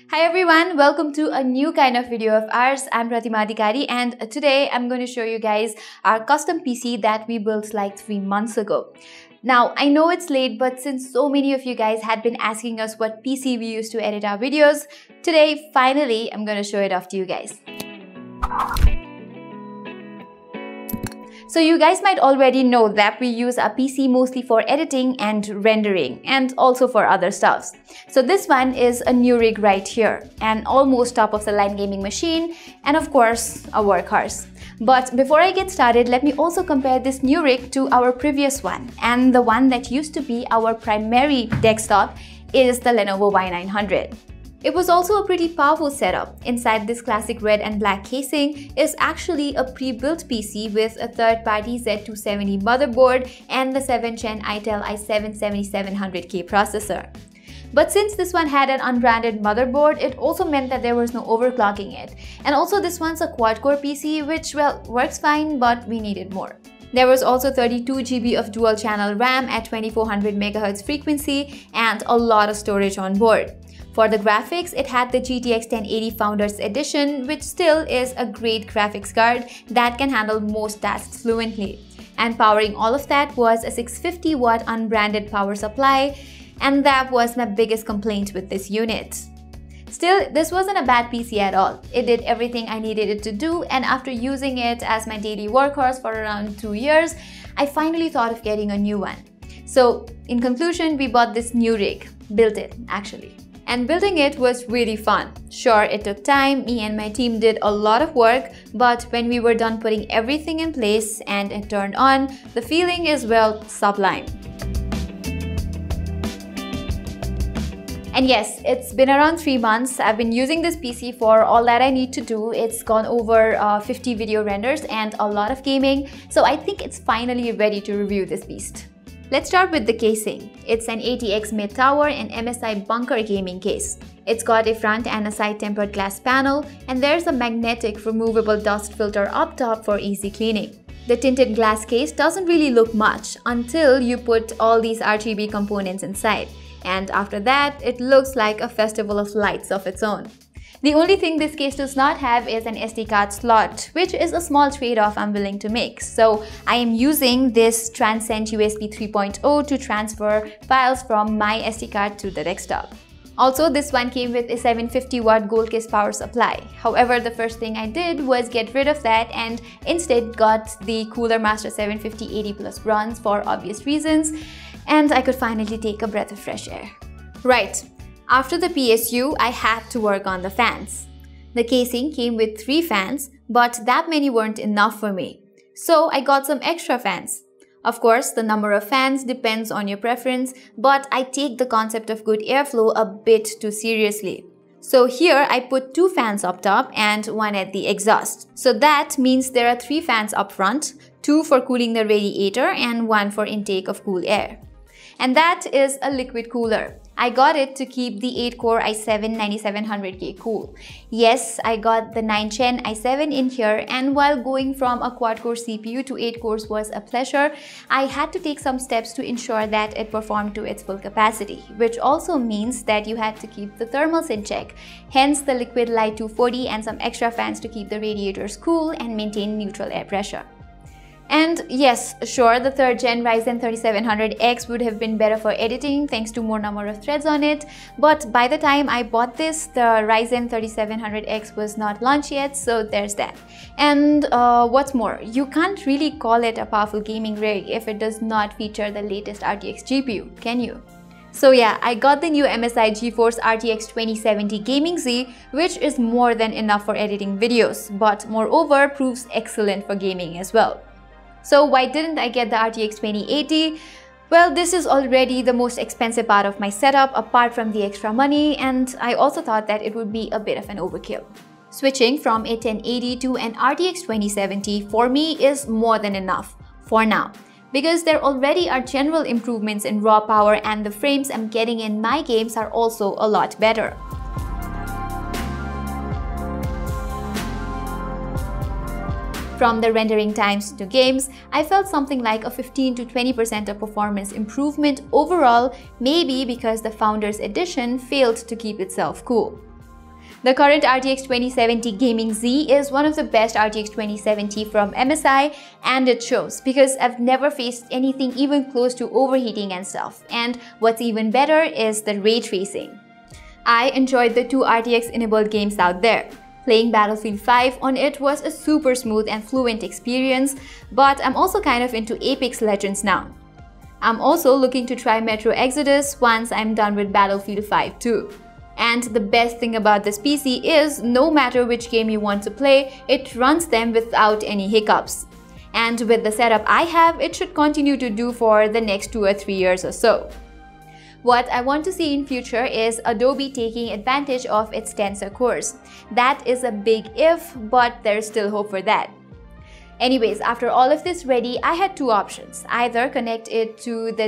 Hi everyone, welcome to a new kind of video of ours. I'm Pratima Adhikari and today I'm going to show you guys our custom PC that we built like 3 months ago. Now, I know it's late, but since so many of you guys had been asking us what PC we use to edit our videos, today finally I'm going to show it off to you guys. So you guys might already know that we use a PC mostly for editing and rendering and also for other stuffs. So this one is a new rig right here, an almost top of the line gaming machine and of course a workhorse. But before I get started, let me also compare this new rig to our previous one, and the one that used to be our primary desktop is the Lenovo Y900. It was also a pretty powerful setup. Inside this classic red and black casing is actually a pre-built PC with a third-party Z270 motherboard and the 7th Gen Intel i7-7700K processor. But since this one had an unbranded motherboard, it also meant that there was no overclocking it. And also this one's a quad-core PC, which, well, works fine, but we needed more. There was also 32 GB of dual-channel RAM at 2400 MHz frequency and a lot of storage on board. For the graphics, it had the GTX 1080 Founders Edition, which still is a great graphics card that can handle most tasks fluently. And powering all of that was a 650 watt unbranded power supply, and that was my biggest complaint with this unit. Still, this wasn't a bad PC at all. It did everything I needed it to do, and after using it as my daily workhorse for around 2 years, I finally thought of getting a new one. So, in conclusion, we bought this new rig. Built it, actually. And building it was really fun. Sure, it took time, me and my team did a lot of work, but when we were done putting everything in place and it turned on, the feeling is, well, sublime. And yes, it's been around 3 months. I've been using this PC for all that I need to do. It's gone over 50 video renders and a lot of gaming, so I think it's finally ready to review this beast. Let's start with the casing. It's an ATX mid-tower and MSI bunker gaming case. It's got a front and a side tempered glass panel, and there's a magnetic removable dust filter up top for easy cleaning. The tinted glass case doesn't really look much until you put all these RGB components inside, and after that, it looks like a festival of lights of its own. The only thing this case does not have is an SD card slot, which is a small trade-off I'm willing to make. So I am using this Transcend USB 3.0 to transfer files from my SD card to the desktop. Also, this one came with a 750 watt Goldkiss power supply. However, the first thing I did was get rid of that and instead got the Cooler Master 750 80 Plus bronze for obvious reasons, and I could finally take a breath of fresh air. Right. After the PSU, I had to work on the fans. The casing came with 3 fans, but that many weren't enough for me. So I got some extra fans. Of course, the number of fans depends on your preference, but I take the concept of good airflow a bit too seriously. So here I put 2 fans up top and 1 at the exhaust. So that means there are 3 fans up front, 2 for cooling the radiator and 1 for intake of cool air. And that is a liquid cooler. I got it to keep the 8-core i7-9700K cool. Yes, I got the 9th Gen i7 in here, and while going from a quad-core CPU to 8 cores was a pleasure, I had to take some steps to ensure that it performed to its full capacity, which also means that you had to keep the thermals in check, hence the Liquid Light 240 and some extra fans to keep the radiators cool and maintain neutral air pressure. And yes, sure, the 3rd Gen Ryzen 3700X would have been better for editing thanks to more number of threads on it, but by the time I bought this, the Ryzen 3700X was not launched yet, so there's that. And what's more, you can't really call it a powerful gaming rig if it does not feature the latest RTX GPU, can you? So yeah, I got the new MSI GeForce RTX 2070 Gaming Z, which is more than enough for editing videos, but moreover proves excellent for gaming as well. So why didn't I get the RTX 2080? Well, this is already the most expensive part of my setup apart from the extra money, and I also thought that it would be a bit of an overkill. Switching from a 1080 to an RTX 2070 for me is more than enough, for now, because there already are general improvements in raw power and the frames I'm getting in my games are also a lot better. From the rendering times to games, I felt something like a 15 to 20% of performance improvement overall, maybe because the Founders Edition failed to keep itself cool. The current RTX 2070 Gaming Z is one of the best RTX 2070 from MSI, and it shows because I've never faced anything even close to overheating and stuff. And what's even better is the ray tracing. I enjoyed the 2 RTX enabled games out there. Playing Battlefield 5 on it was a super smooth and fluent experience, but I'm also kind of into Apex Legends now. I'm also looking to try Metro Exodus once I'm done with Battlefield 5 too. And the best thing about this PC is no matter which game you want to play, it runs them without any hiccups. And with the setup I have, it should continue to do for the next 2 or 3 years or so. What I want to see in future is Adobe taking advantage of its Tensor cores. That is a big if, but there's still hope for that. Anyways, after all of this ready, I had 2 options. Either connect it to the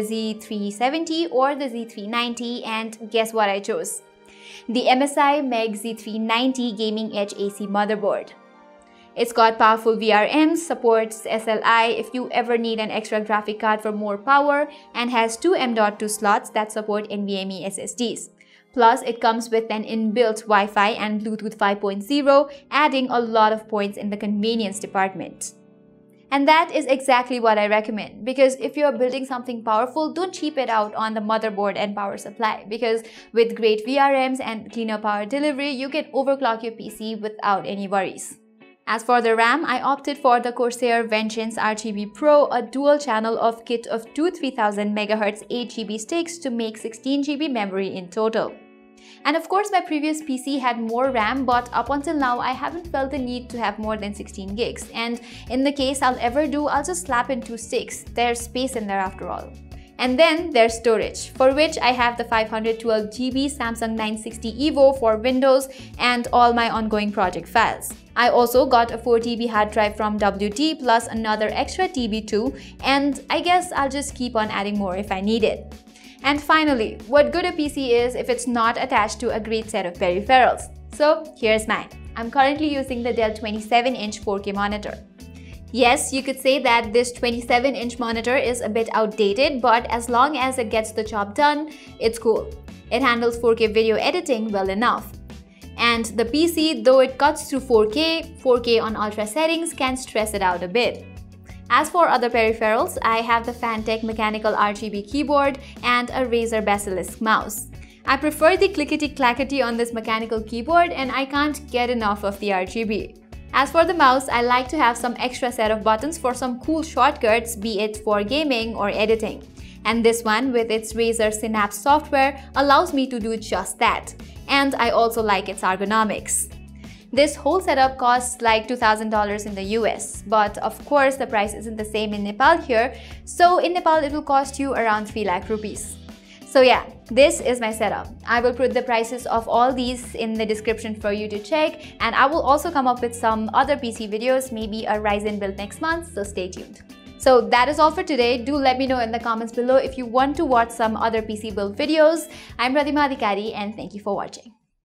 Z370 or the Z390, and guess what I chose? The MSI MEG Z390 Gaming Edge AC motherboard. It's got powerful VRMs, supports SLI if you ever need an extra graphic card for more power, and has 2 M.2 slots that support NVMe SSDs. Plus, it comes with an inbuilt Wi-Fi and Bluetooth 5.0, adding a lot of points in the convenience department. And that is exactly what I recommend, because if you're building something powerful, don't cheap it out on the motherboard and power supply, because with great VRMs and cleaner power delivery, you can overclock your PC without any worries. As for the RAM, I opted for the Corsair Vengeance RGB Pro, a dual channel of kit of two 3000 MHz 8GB sticks to make 16GB memory in total. And of course, my previous PC had more RAM, but up until now, I haven't felt the need to have more than 16 gigs. And in the case I'll ever do, I'll just slap in 2 sticks. There's space in there after all. And then there's storage, for which I have the 512GB Samsung 960 EVO for Windows and all my ongoing project files. I also got a 4TB hard drive from WD plus another extra TB too, and I guess I'll just keep on adding more if I need it. And finally, what good a PC is if it's not attached to a great set of peripherals. So here's mine. I'm currently using the Dell 27-inch 4K monitor. Yes, you could say that this 27-inch monitor is a bit outdated, but as long as it gets the job done, it's cool. It handles 4K video editing well enough. And the PC, though it cuts through 4K on ultra settings can stress it out a bit. As for other peripherals, I have the Fantech mechanical RGB keyboard and a Razer Basilisk mouse. I prefer the clickety-clackety on this mechanical keyboard, and I can't get enough of the RGB. As for the mouse, I like to have some extra set of buttons for some cool shortcuts, be it for gaming or editing. And this one, with its Razer Synapse software, allows me to do just that. And I also like its ergonomics. This whole setup costs like $2,000 in the US, but of course the price isn't the same in Nepal here, so in Nepal it will cost you around 3 lakh rupees. So yeah, this is my setup. I will put the prices of all these in the description for you to check, and I will also come up with some other PC videos, maybe a Ryzen build next month, so stay tuned. So that is all for today. Do let me know in the comments below if you want to watch some other PC build videos. I'm Radhima Adhikari, and thank you for watching.